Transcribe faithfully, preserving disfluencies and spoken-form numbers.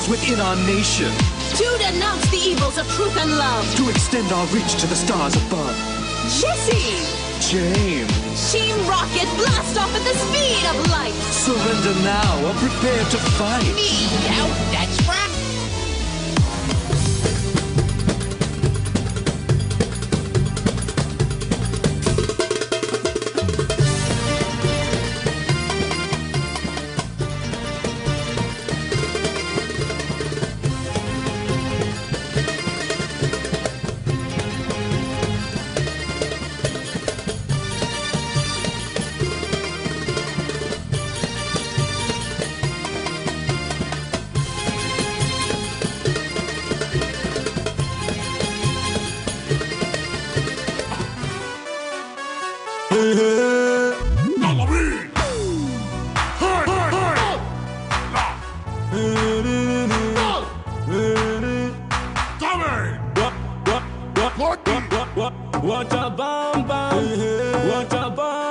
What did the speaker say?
wars within our nation. To denounce the evils of truth and love. To extend our reach to the stars above. Jesse! James! Team Rocket, blast off at the speed of light! Surrender now or prepare to fight. Me out, that's right. What a bomb bomb, what a bomb.